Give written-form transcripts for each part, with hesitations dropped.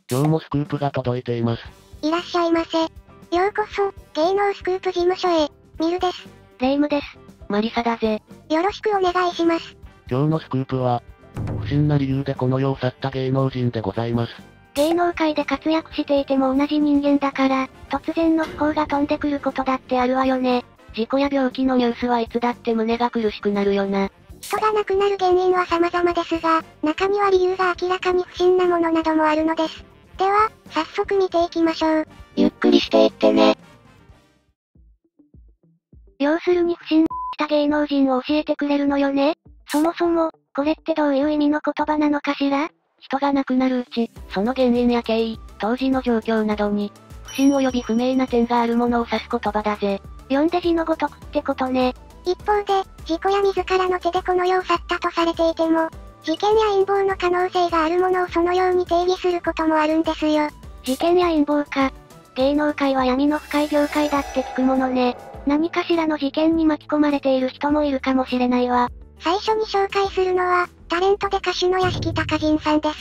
今日もスクープが届いています。 いらっしゃいませ。ようこそ、芸能スクープ事務所へ。ミルです。 レイムです。マリサだぜ。 よろしくお願いします。 今日のスクープは、不審な理由でこの世を去った芸能人でございます。 芸能界で活躍していても同じ人間だから、突然の不幸が飛んでくることだってあるわよね。事故や病気のニュースはいつだって胸が苦しくなるよな。 人が亡くなる原因は様々ですが、中には理由が明らかに不審なものなどもあるのです。では、早速見ていきましょう。 ゆっくりしていってね。要するに不審した芸能人を教えてくれるのよね。そもそも、これってどういう意味の言葉なのかしら？ 人が亡くなるうち、その原因や経緯、当時の状況などに、不審及び不明な点があるものを指す言葉だぜ。 読んで字のごとくってことね。 一方で、事故や自らの手でこの世を去ったとされていても、事件や陰謀の可能性があるものをそのように定義することもあるんですよ。 事件や陰謀か。芸能界は闇の深い業界だって聞くものね。何かしらの事件に巻き込まれている人もいるかもしれないわ。 最初に紹介するのは、タレントで歌手の屋敷隆人さんです。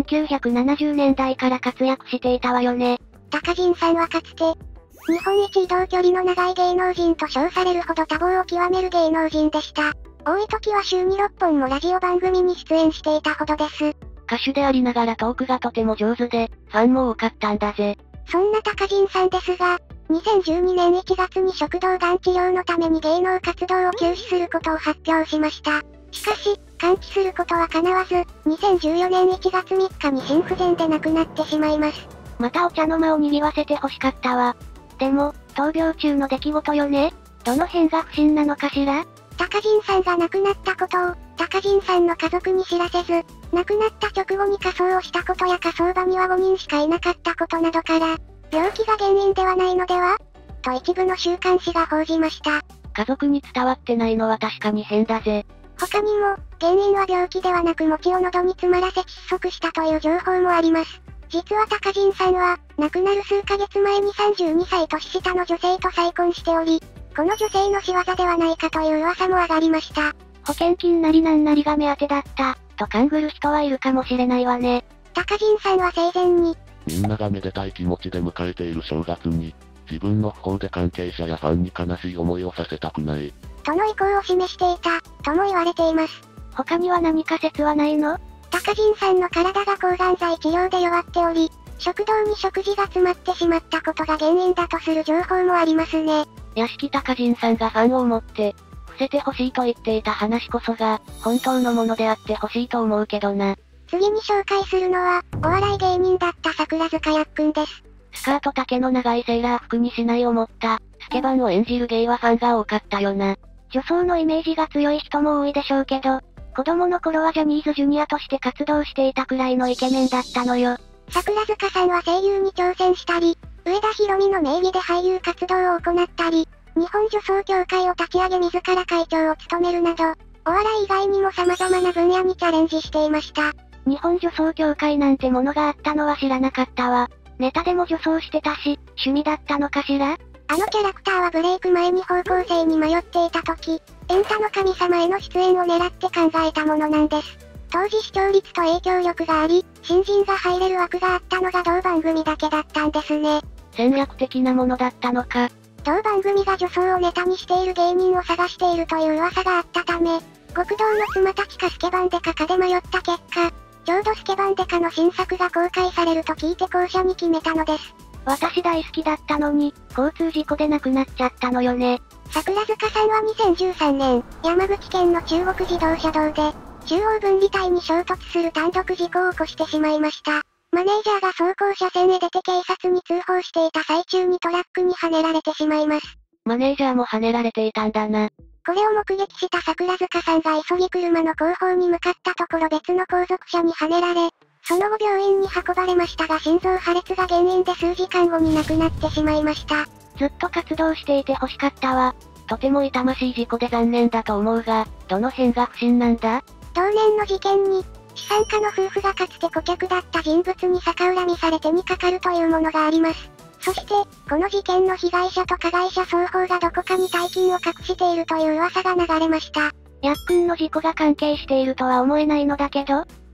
1970年代から活躍していたわよね。 隆人さんはかつて、日本一移動距離の長い芸能人と称されるほど多忙を極める芸能人でした。多い時は週に6本もラジオ番組に出演していたほどです。 歌手でありながらトークがとても上手で、ファンも多かったんだぜ。 そんな隆人さんですが、2012年1月に食道がん治療のために芸能活動を休止することを発表しました。しかし、完治することは叶わず、2014年1月3日に心不全で亡くなってしまいます。 またお茶の間を賑わせて欲しかったわ。でも、闘病中の出来事よね。どの辺が不審なのかしら？ 隆人さんが亡くなったことを、隆人さんの家族に知らせず、亡くなった直後に火葬をしたことや火葬場には5人しかいなかったことなどから、病気が原因ではないのでは？と一部の週刊誌が報じました。 家族に伝わってないのは確かに変だぜ。 他にも、原因は病気ではなく餅を喉に詰まらせ窒息したという情報もあります。実は隆人さんは、亡くなる数ヶ月前に32歳年下の女性と再婚しており、この女性の仕業ではないかという噂も上がりました。 保険金なりなんなりが目当てだった、と勘ぐる人はいるかもしれないわね。 隆人さんは生前に、 みんながめでたい気持ちで迎えている正月に、自分の不幸で関係者やファンに悲しい思いをさせたくない。 との意向を示していた、とも言われています。 他には何か説はないの？ 隆人さんの体が抗がん剤治療で弱っており、食道に食事が詰まってしまったことが原因だとする情報もありますね。 屋敷隆人さんがファンを思って、伏せてほしいと言っていた話こそが、本当のものであってほしいと思うけどな。 次に紹介するのは、お笑い芸人だった桜塚やっくんです。 スカート丈の長いセーラー服にしないを持った、スケバンを演じる芸はファンが多かったよな。 女装のイメージが強い人も多いでしょうけど、子供の頃はジャニーズジュニアとして活動していたくらいのイケメンだったのよ。 桜塚さんは声優に挑戦したり、上田博美の名義で俳優活動を行ったり、日本女装協会を立ち上げ自ら会長を務めるなど、お笑い以外にも様々な分野にチャレンジしていました。 日本女装協会なんてものがあったのは知らなかったわ。ネタでも女装してたし、趣味だったのかしら？ あのキャラクターはブレイク前に方向性に迷っていた時、エンタの神様への出演を狙って考えたものなんです。当時視聴率と影響力があり、新人が入れる枠があったのが同番組だけだったんですね。 戦略的なものだったのか。 同番組が女装をネタにしている芸人を探しているという噂があったため、極道の妻たちかスケバンデカかで迷った結果、ちょうどスケバンデカの新作が公開されると聞いて後者に決めたのです。 私大好きだったのに、交通事故で亡くなっちゃったのよね。 桜塚さんは2013年、山口県の中国自動車道で、中央分離帯に衝突する単独事故を起こしてしまいました。マネージャーが走行車線へ出て警察に通報していた最中にトラックにはねられてしまいます。 マネージャーもはねられていたんだな。 これを目撃した桜塚さんが急ぎ車の後方に向かったところ別の後続車にはねられ、その後病院に運ばれましたが心臓破裂が原因で数時間後に亡くなってしまいました。 ずっと活動していて欲しかったわ。 とても痛ましい事故で残念だと思うが、どの辺が不審なんだ？ 同年の事件に、資産家の夫婦がかつて顧客だった人物に逆恨みされ手にかかるというものがあります。そして、この事件の被害者と加害者双方がどこかに大金を隠しているという噂が流れました。 やっくんの事故が関係しているとは思えないのだけど、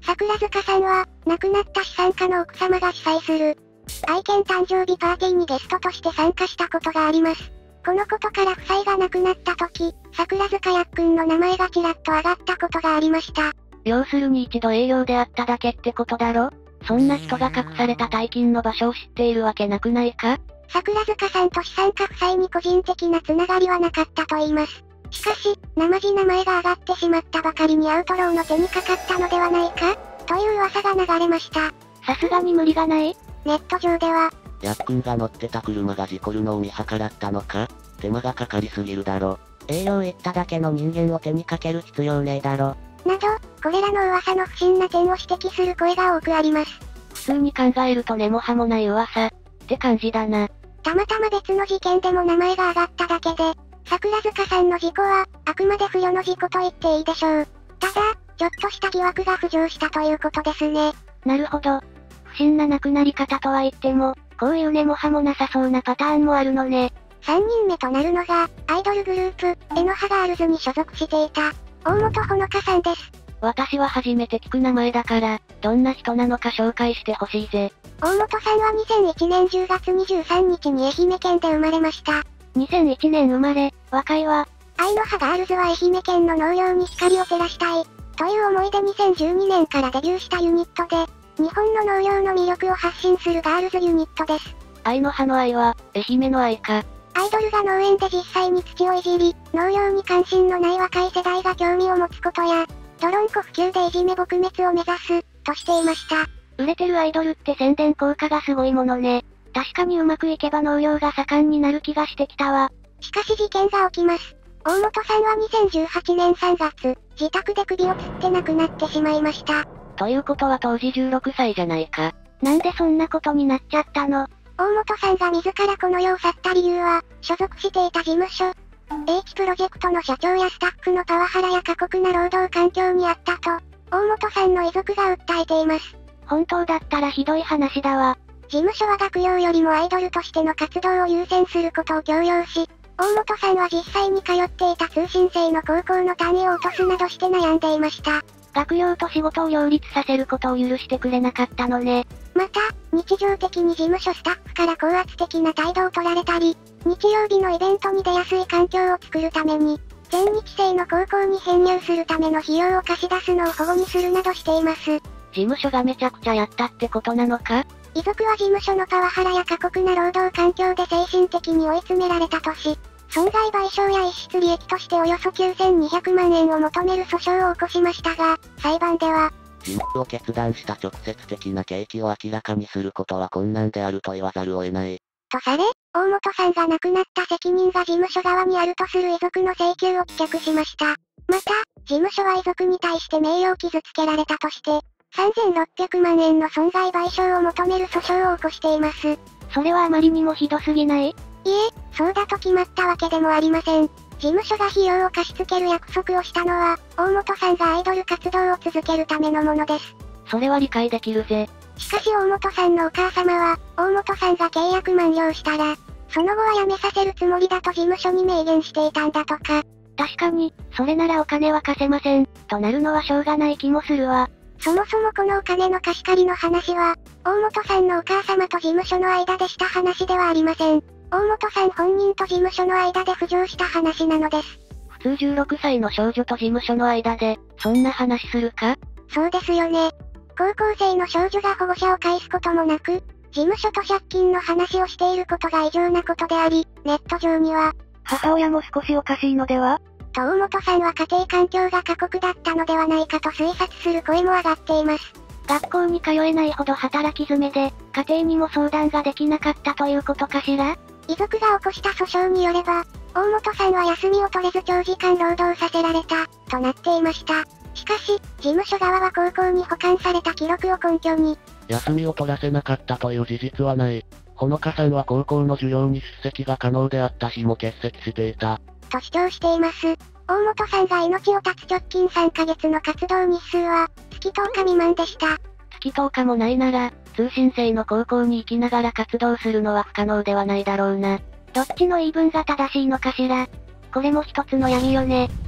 桜塚さんは、亡くなった資産家の奥様が主催する、愛犬誕生日パーティーにゲストとして参加したことがあります。このことから夫妻が亡くなった時、桜塚やっくんの名前がちらっと上がったことがありました。 要するに一度営業であっただけってことだろ？そんな人が隠された大金の場所を知っているわけなくないか？ 桜塚さんと資産家夫妻に個人的なつながりはなかったと言います。しかし、生地名前が上がってしまったばかりにアウトローの手にかかったのではないかという噂が流れました。 さすがに無理がない？ ネット上では、 やっくんが乗ってた車が事故るのを見計らったのか？手間がかかりすぎるだろ。 営業行っただけの人間を手にかける必要ねえだろ。 など、これらの噂の不審な点を指摘する声が多くあります。 普通に考えると根も葉もない噂って感じだな。 たまたま別の事件でも名前が上がっただけで、桜塚さんの事故は、あくまで不慮の事故と言っていいでしょう。ただ、ちょっとした疑惑が浮上したということですね。 なるほど。不審な亡くなり方とは言っても、こういう根も葉もなさそうなパターンもあるのね。 3人目となるのが、アイドルグループ、エノハガールズに所属していた、大本ほのかさんです。 私は初めて聞く名前だから、どんな人なのか紹介してほしいぜ。 大本さんは2001年10月23日に愛媛県で生まれました。 2001年生まれ、若いわ。 愛の葉ガールズは愛媛県の農業に光を照らしたい、という思いで2012年からデビューしたユニットで、日本の農業の魅力を発信するガールズユニットです。 愛の葉の愛は、愛媛の愛か。 アイドルが農園で実際に土をいじり、農業に関心のない若い世代が興味を持つことや、泥んこ普及でいじめ撲滅を目指す、としていました。 売れてるアイドルって宣伝効果がすごいものね。確かにうまくいけば農業が盛んになる気がしてきたわ。 しかし事件が起きます。大本さんは2018年3月、自宅で首を吊って亡くなってしまいました。 ということは当時16歳じゃないか。なんでそんなことになっちゃったの？ 大本さんが自らこの世を去った理由は、所属していた事務所、H プロジェクトの社長やスタッフのパワハラや過酷な労働環境にあったと、大本さんの遺族が訴えています。 本当だったらひどい話だわ。 事務所は学業よりもアイドルとしての活動を優先することを強要し、大本さんは実際に通っていた通信制の高校の単位を落とすなどして悩んでいました。 学業と仕事を両立させることを許してくれなかったのね。 また、日常的に事務所スタッフから高圧的な態度を取られたり、日曜日のイベントに出やすい環境を作るために、全日制の高校に編入するための費用を貸し出すのを保護にするなどしています。 事務所がめちゃくちゃやったってことなのか？ 遺族は事務所のパワハラや過酷な労働環境で精神的に追い詰められたとし、損害賠償や逸失利益としておよそ9200万円を求める訴訟を起こしましたが、裁判では、 事務を決断した直接的な経緯を明らかにすることは困難であると言わざるを得ない。 とされ、大本さんが亡くなった責任が事務所側にあるとする遺族の請求を棄却しました。また、事務所は遺族に対して名誉を傷つけられたとして、3600万円の損害賠償を求める訴訟を起こしています。 それはあまりにもひどすぎない？ いえ、そうだと決まったわけでもありません。事務所が費用を貸し付ける約束をしたのは、大本さんがアイドル活動を続けるためのものです。 それは理解できるぜ。 しかし大本さんのお母様は、大本さんが契約満了したら、その後は辞めさせるつもりだと事務所に明言していたんだとか。 確かに、それならお金は貸せません、となるのはしょうがない気もするわ。 そもそもこのお金の貸し借りの話は、大本さんのお母様と事務所の間でした話ではありません。大本さん本人と事務所の間で浮上した話なのです。 普通16歳の少女と事務所の間で、そんな話するか？ そうですよね。高校生の少女が保護者を介すこともなく、事務所と借金の話をしていることが異常なことであり、ネット上には、 母親も少しおかしいのでは？ と大本さんは家庭環境が過酷だったのではないかと推察する声も上がっています。 学校に通えないほど働き詰めで、家庭にも相談ができなかったということかしら？ 遺族が起こした訴訟によれば、大本さんは休みを取れず長時間労働させられた、となっていました。しかし、事務所側は高校に保管された記録を根拠に、 休みを取らせなかったという事実はない。ほのかさんは高校の授業に出席が可能であった日も欠席していた。 と主張しています。大本さんが命を絶つ直近3ヶ月の活動日数は、月10日未満でした。 月10日もないなら、通信制の高校に行きながら活動するのは不可能ではないだろうな。どっちの言い分が正しいのかしら。これも一つの闇よね。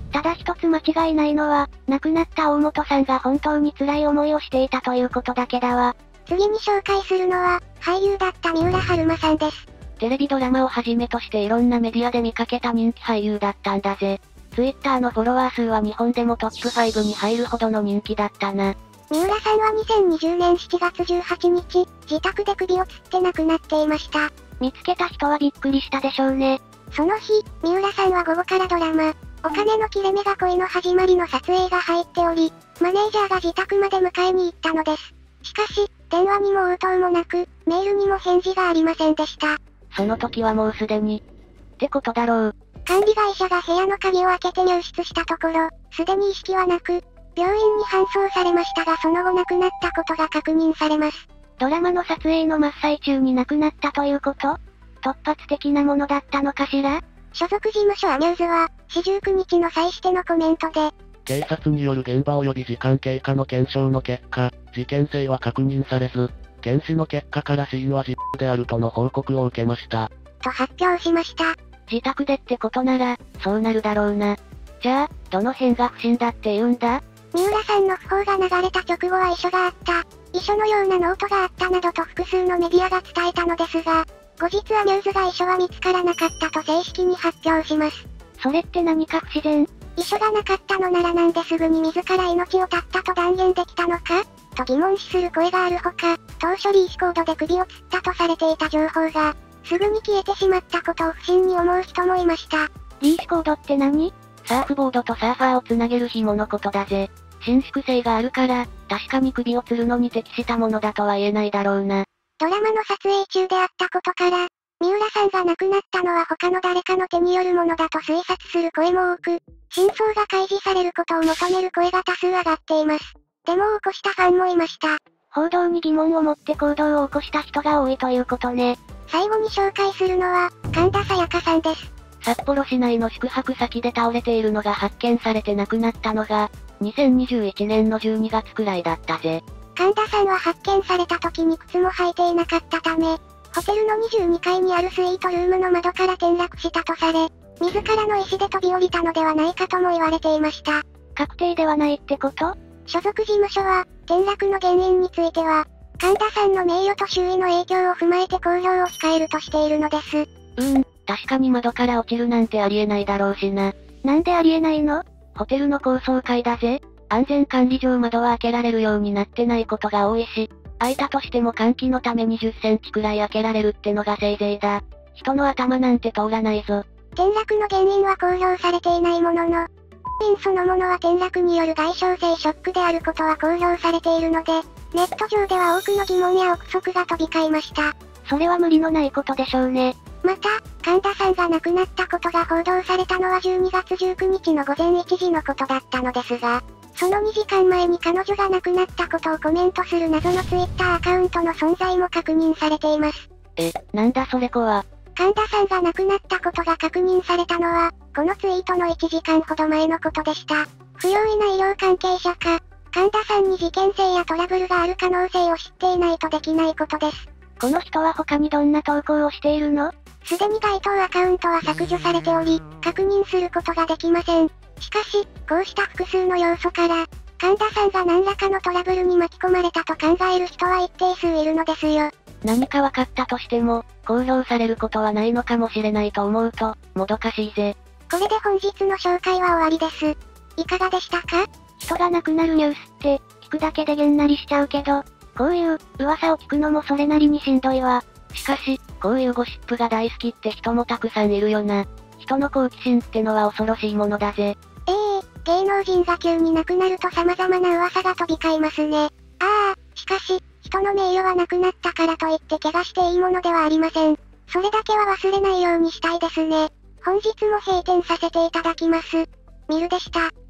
ただ一つ間違いないのは、亡くなった大本さんが本当に辛い思いをしていたということだけだわ。 次に紹介するのは、俳優だった三浦春馬さんです。 テレビドラマをはじめとしていろんなメディアで見かけた人気俳優だったんだぜ。Twitter のフォロワー数は日本でもトップ5に入るほどの人気だったな。 三浦さんは2020年7月18日、自宅で首をつって亡くなっていました。 見つけた人はびっくりしたでしょうね。 その日、三浦さんは午後からドラマ、お金の切れ目が恋の始まりの撮影が入っており、マネージャーが自宅まで迎えに行ったのです。しかし、電話にも応答もなく、メールにも返事がありませんでした。 その時はもうすでに。ってことだろう。 管理会社が部屋の鍵を開けて入室したところ、すでに意識はなく、病院に搬送されましたがその後亡くなったことが確認されます。 ドラマの撮影の真っ最中に亡くなったということ？突発的なものだったのかしら？ 所属事務所アミューズは、四19日の際してのコメントで、 警察による現場及び時間経過の検証の結果、事件性は確認されず、検視の結果から死因は事故であるとの報告を受けました。 と発表しました。 自宅でってことなら、そうなるだろうな。じゃあ、どの辺が不審だって言うんだ？ 三浦さんの訃報が流れた直後は遺書があった、遺書のようなノートがあったなどと複数のメディアが伝えたのですが、後日アミューズが遺書は見つからなかったと正式に発表します。 それって何か不自然？ 遺書がなかったのならなんですぐに自ら命を絶ったと断言できたのかと疑問視する声があるほか、当初リーシコードで首を吊ったとされていた情報が、すぐに消えてしまったことを不審に思う人もいました。 リーシコードって何？ サーフボードとサーファーをつなげる紐のことだぜ。伸縮性があるから、確かに首を吊るのに適したものだとは言えないだろうな。 ドラマの撮影中であったことから、三浦さんが亡くなったのは他の誰かの手によるものだと推察する声も多く、真相が開示されることを求める声が多数上がっています。デモを起こしたファンもいました。 報道に疑問を持って行動を起こした人が多いということね。 最後に紹介するのは、神田沙也加さんです。 札幌市内の宿泊先で倒れているのが発見されて亡くなったのが、2021年の12月くらいだったぜ。 神田さんは発見された時に靴も履いていなかったため、ホテルの22階にあるスイートルームの窓から転落したとされ、自らの意思で飛び降りたのではないかとも言われていました。 確定ではないってこと？ 所属事務所は、転落の原因については、神田さんの名誉と周囲の影響を踏まえて公表を控えるとしているのです。 確かに窓から落ちるなんてありえないだろうしな。 なんでありえないの？ ホテルの高層階だぜ。安全管理上窓は開けられるようになってないことが多いし、開いたとしても換気のために10センチくらい開けられるってのがせいぜいだ。人の頭なんて通らないぞ。 転落の原因は公表されていないものの、原因そのものは転落による外傷性ショックであることは公表されているので、ネット上では多くの疑問や憶測が飛び交いました。 それは無理のないことでしょうね。 また、神田さんが亡くなったことが報道されたのは12月19日の午前1時のことだったのですが、その2時間前に彼女が亡くなったことをコメントする謎のツイッターアカウントの存在も確認されています。 なんだそれこは。 神田さんが亡くなったことが確認されたのは、このツイートの1時間ほど前のことでした。不用意な医療関係者か、神田さんに事件性やトラブルがある可能性を知っていないとできないことです。 この人は他にどんな投稿をしているの？ すでに該当アカウントは削除されており、確認することができません。しかし、こうした複数の要素から、神田さんが何らかのトラブルに巻き込まれたと考える人は一定数いるのですよ。 何か分かったとしても、公表されることはないのかもしれないと思うと、もどかしいぜ。 これで本日の紹介は終わりです。いかがでしたか？ 人が亡くなるニュースって、聞くだけでげんなりしちゃうけど、こういう噂を聞くのもそれなりにしんどいわ。 しかし、こういうゴシップが大好きって人もたくさんいるよな。人の好奇心ってのは恐ろしいものだぜ。 芸能人が急に亡くなると様々な噂が飛び交いますね。しかし、人の名誉はなくなったからといって怪我していいものではありません。それだけは忘れないようにしたいですね。本日も閉店させていただきます。ミルでした。